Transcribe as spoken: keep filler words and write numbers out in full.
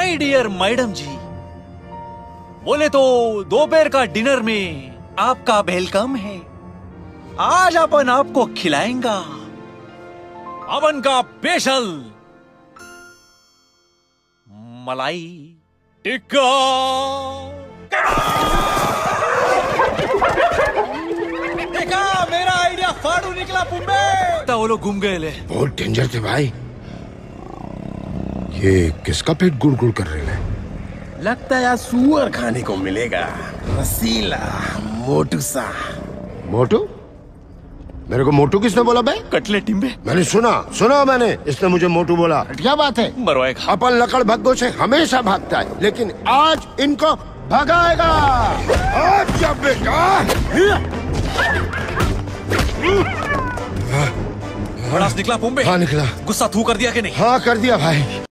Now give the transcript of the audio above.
My dear madam जी, बोले तो दोपहर का डिनर में आपका वेलकम है। आज अपन आपको खिलाएंगा अपन का स्पेशल मलाई टिक्का। देखा, मेरा आइडिया फाड़ू निकला पुम्बे। वो लोग घूम गए ले। बहुत डेंजर थे भाई। ये किसका पेट गुड़गुड़ कर रहे हैं? लगता है सुअर खाने को मिलेगा, रसीला मोटू सा। मोटू? मेरे को मोटू किसने बोला बे? कटले टिम्बे। मैंने सुना सुना मैंने, इसने मुझे मोटू बोला। क्या बात है? मरवाएगा। अपन लकड़ भग्गों से हमेशा भागता है, लेकिन आज इनको भगाएगा। आज जब बेटा बड़ा निकला पुम्बे। हाँ निकला। गुस्सा थू कर दिया कि नहीं? हाँ कर दिया भाई।